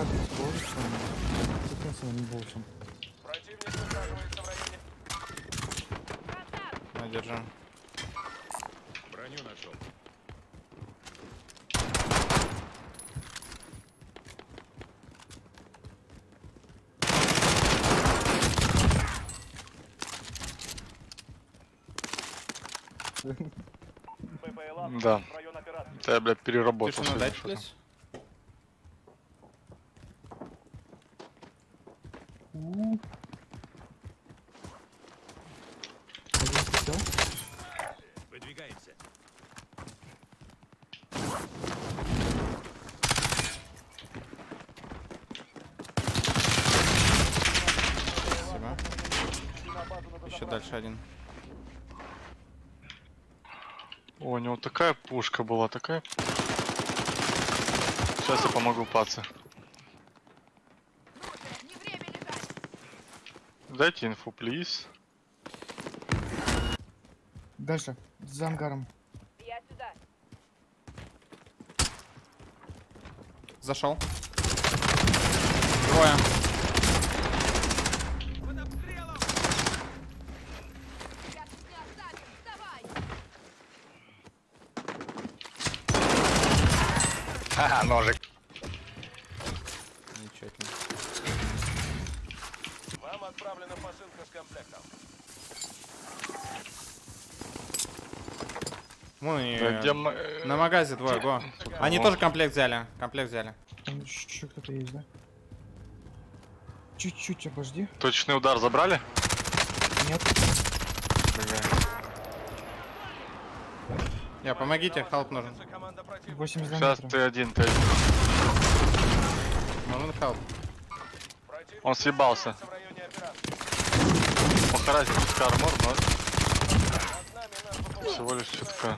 Кратко сложишь с вами. С этим болсом. Противник высаживается в районе. Держи. Броню нашел. Да. Это я, блядь, переработал. Тишину дать, плюс. Выдвигаемся. Спасибо. Еще дальше один. О, у него такая пушка была, такая. Сейчас я помогу паце. Дайте инфу, плиз. Дальше, за ангаром. Я сюда. Зашел. Двое. Под обстрелом! Я тебя оставлю. Вставай. Ха-ха, ножик. Замечательно. Вам отправлена посылка с комплектом. Мы Где на магазе двое, го. Они тоже комплект взяли. Комплект взяли. Там еще кто-то есть, да? Чуть-чуть обожди. Точный удар забрали? Нет. Я, помогите, халп нужен. Команда противника. 82 Сейчас метра. ты один, ты один. Нужен халп. Противник Он съебался. в районе операции. Похоразил чутка армор, но Над нами наш БПЛА. всего лишь чутка.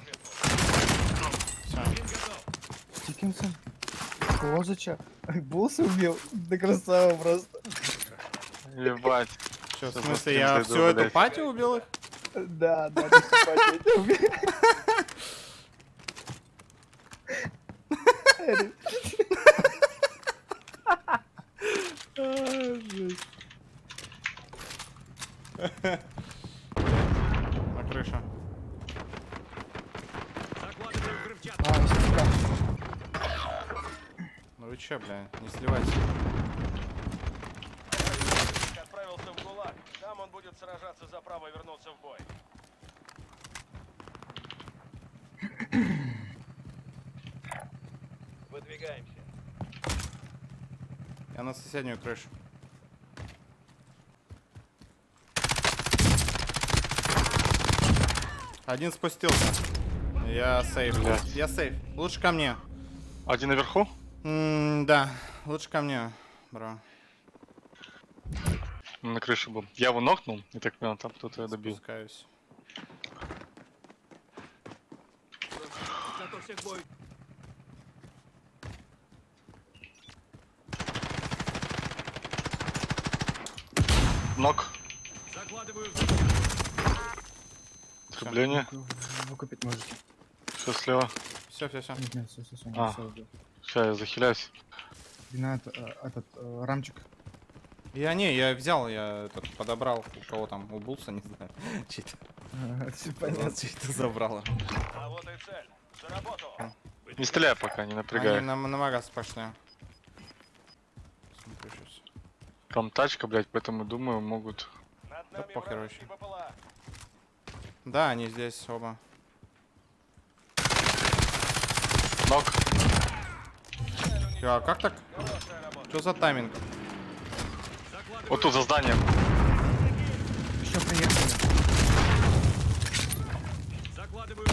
Стикинсон. Козача. Босс убил. Да красава просто. Ебать. Что, в Всё, смысле, за я скин всю зайду, эту блядь. пати убил их? Да, да, ты симпатия убил. На крыше. Закладываю взрывчатку. А, сестра. Ну вы че, бля, не сливайте. Противник отправился в ГУЛАГ. Там он будет сражаться за право вернуться в бой. Выдвигаемся. Я на соседнюю крышу. Один спустился. Я сейф. Блядь. Я сейф. Лучше ко мне. Один наверху? Да, лучше ко мне, бро. На крыше был. Я его нокнул, и так понял, там кто-то я добил. Спускаюсь. Готовься к бою. Нок. Закладываю взрывчатку. Оскорбление. Выкупить можете. Все слева. Все. Нет, нет, все, А. Сейчас я захиляюсь. Вина этот рамчик. Я взял, я этот подобрал. У кого там, у Булса, не знаю. Чей-то. Все понятно. Чей-то забрал. А вот и цель. За работу. Не стреляй пока, не Они напрягай. на магаз пошли. Смотрю сейчас. Там тачка, блядь, поэтому думаю, могут. Над Да нами похер вражеский БПЛА. Да, они здесь оба. Нок. А как так? Хорошая работа. Что за тайминг? Вот тут за зданием. Еще приехали. Закладываю.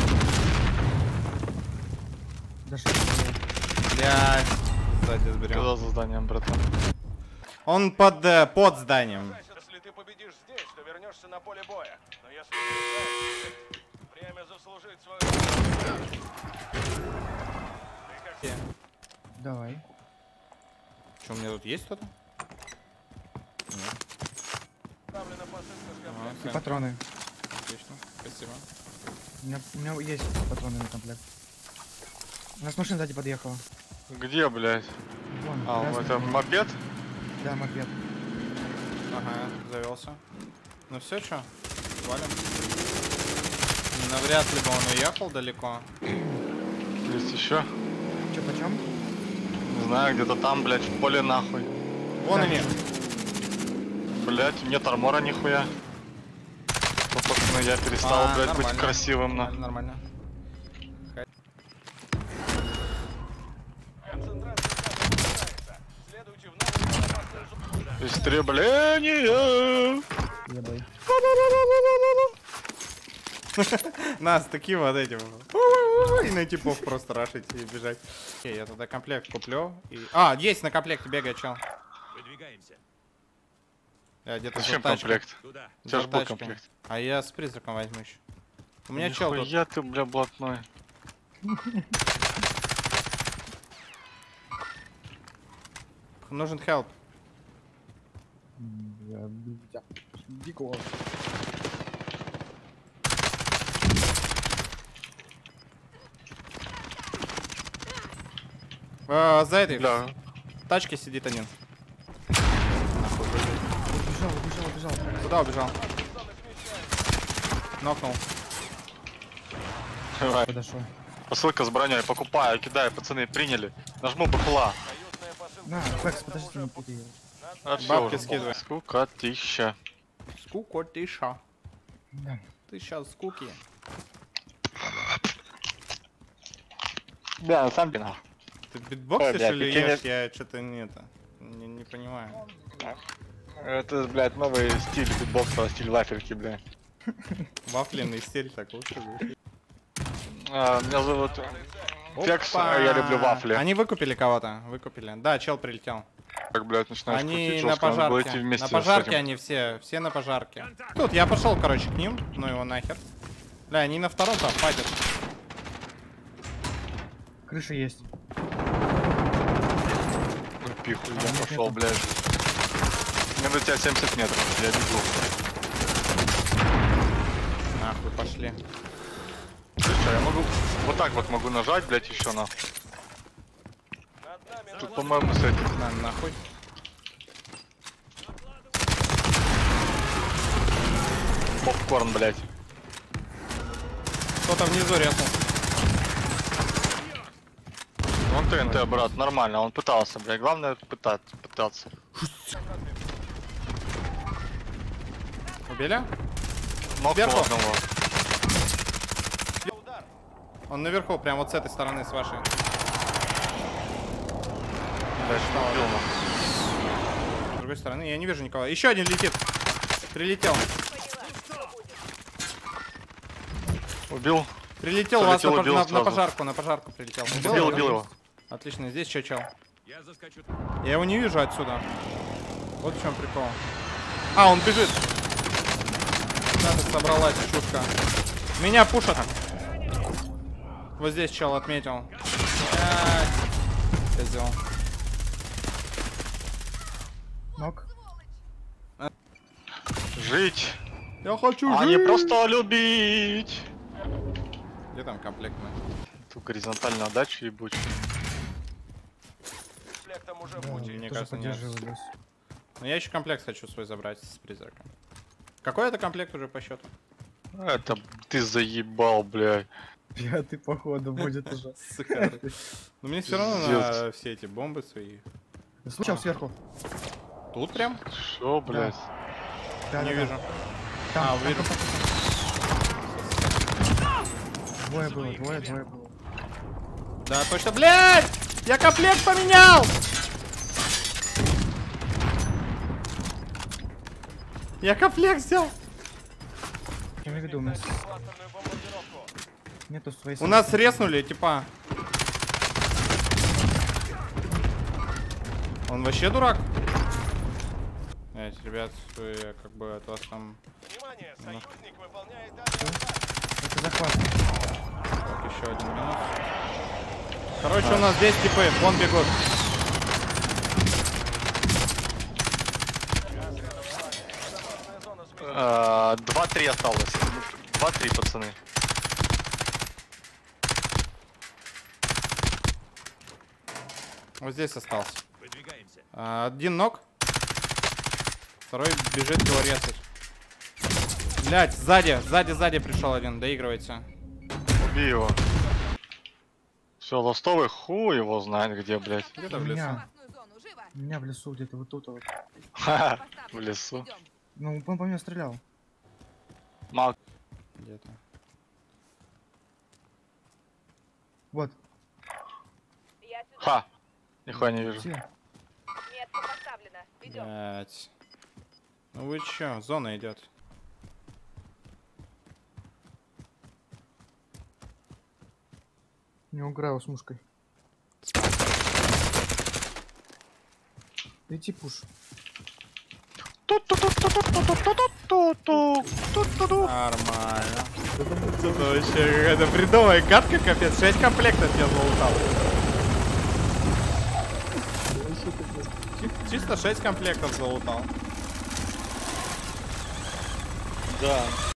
Дошли. Блядь. Сзади сберем. Когда за зданием, братан? Он под зданием. Если ты победишь здесь, то вернешься на поле боя. Но если проиграешь, время заслужить свою... Ты как... Давай. Что, у меня тут есть кто-то? Отправлена посылка с комплектом. И патроны. Отлично, спасибо. У меня есть патроны на комплект. У нас машина сзади подъехала. Где, блядь? Вон Вон, А, красный. это мопед? Да, мопед. Ага, завелся. Ну все, что? Валим. Навряд ли бы он уехал далеко. Есть еще? Че, почем? Не знаю, где-то там, блядь, в поле нахуй. Вон Да. они. Блядь, нет армора нихуя. Ну, пацаны, я перестал, блядь, быть Нормально. красивым, на. Нормально. Концентрация газа снижается. Следуйте в новую безопасную зону. Истребление! Ебай. Нас такие вот эти. И на типов просто рашить и бежать. Окей, я тогда комплект куплю. А, есть на комплекте бегает чел. Выдвигаемся. Я где-то за Зачем тачкой. комплект? Туда. У тебя За же был тачкой. комплект. А я с призраком возьму еще. У меня чел тут. Нихуя ты, бля, блатной. Нужен хелп. Дико. За этой Бля, тачке сидит один. Убежал. Куда убежал? Нокнул. давай. Подошел. Посылка с броней, покупаю, кидаю, пацаны, приняли. Нажму бахла. Союзная посылка. На, Флекс, подожди, не путай его. А всё Бабки уже. скидывай. Скукотища. Скукотиша. Да. Ты сейчас скуки. Да, сам бина. Ты битбоксишь блядь, или прикинь, ешь? Я что-то не понимаю. Это, блядь, новый стиль битбокса, стиль вафельки, блядь. Вафленный стиль так лучше будет. Меня зовут Флекс, Опа! а я люблю вафли. Они выкупили кого-то, выкупили. Да, чел прилетел. Так, блядь, начинаешь Они крутить на жестко, надо было идти пожарке. вместе На с пожарке этим. они все на пожарке. Тут, я пошел, короче, к ним, ну его нахер. Бля, они на втором там файтят. Крыша есть. Ну, пихуй, А, я нет, пошел, нету. блядь. Мне до тебя 70 метров, я бегу. Нахуй, пошли. Слушай, я могу вот так вот могу нажать, блядь, еще на. Над нами Тут, по-моему, с этим. На, нахуй. Попкорн, блядь. Кто-то внизу резнул. Вон ТНТ, брат, нормально, он пытался, блядь. Главное пытаться. Убили? Ног Сверху? одного. удар. Он наверху, прям вот с этой стороны, с вашей. Блядь, что убил нас. С другой стороны, я не вижу никого. Еще один летит. Прилетел. Убил. Прилетел у вас Прилетел, убил на сразу. пожарку прилетел. Убил его. Отлично, здесь что, чел? Я заскочу. Я его не вижу отсюда. Вот в чем прикол. А, он бежит. Надо собралась шутка. Меня пушат. Вот здесь чел отметил. Блядь. Козел. Ног. Жить. Я хочу А жить. не просто любить. Где там комплект? Тут горизонтальная отдача ебучая. Комплектом уже в Да, пути. Мне тоже кажется, нет. поддерживаю. Но я еще комплект хочу свой забрать с призраком. Какой это комплект уже по счету? Это ты заебал, блядь. Пятый, походу, будет уже. Сука. Но мне все равно на Пиздец. все эти бомбы свои. Случай сверху. Тут прям? Шо, блядь? Да, Не да, да. вижу. Там, А, там, вижу. Двое было. Да, точно, блядь! Я комплект поменял! Я комплект взял! Я имею в виду, у нас Кластерную бомбардировку. нету своей... У нас реснули, типа. Он вообще дурак? Эти ребят, вы как бы от вас там Внимание, союзник выполняет авиаудар. Это захват. так, еще один минус. Короче, у нас здесь типы, вон бегут. Безопасная зона смещена. 2-3 осталось. 2-3, пацаны. Вот здесь остался. Выдвигаемся. Один ног. Второй бежит его резать. Блять, сзади пришел один, доигрывается. Убей его. Все, ластовый хуй его знает где, блядь. Где-то У в лесу. меня, Опасную зону, живо! у меня в лесу где-то вот тут вот. Ха, в лесу. Идем. Ну, он по мне стрелял. Мал. Где-то. Вот. Я сюда. Ха. Нихуя не вижу. Все. Метка поставлена. Идем. Блять. Ну вы чё, зона идет. Не уграю с мушкой. Иди пуш. Нормально. Это вообще какая-то бредовая гадка, капец. 6 комплектов я залутал. Чисто 6 комплектов залутал. Да.